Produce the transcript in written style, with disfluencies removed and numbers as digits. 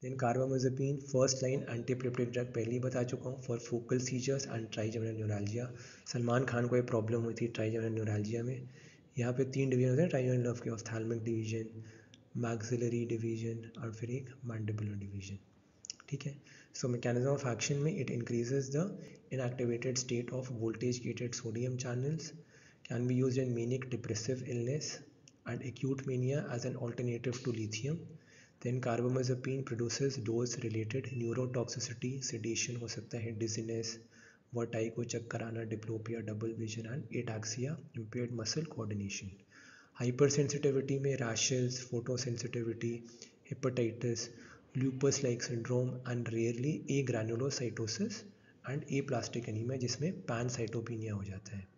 Then carbamazepine first line antiepileptic drug पहले ही बता चुका हूँ for focal seizures and trigeminal neuralgia. Salman Khan को एक प्रॉब्लम हुई थी ट्राइजेमिनल न्यूरैल्जिया में। यहाँ पे 3 डिवीजन होते हैं ट्राइजेमिनल नर्व के, ऑप्थेल्मिक डिवीजन, मैक्सिलरी डिवीजन और फिर एक मैंडिबुलर डिवीजन। ठीक है। सो मैकेनिज्म ऑफ एक्शन में it increases the inactivated state of voltage gated sodium channels, can be used in manic depressive illness and acute mania as an alternative to lithium. Then carbamazepine produces dose related neurotoxicity, sedation हो सकता है, dizziness, vertigo, चक्कर आना, diplopia, double vision and ataxia, impaired muscle coordination. Hyper sensitivity में rashes, photo sensitivity, hepatitis, lupus like syndrome and rarely agranulocytosis and aplastic anemia जिसमें pancytopenia हो जाता है।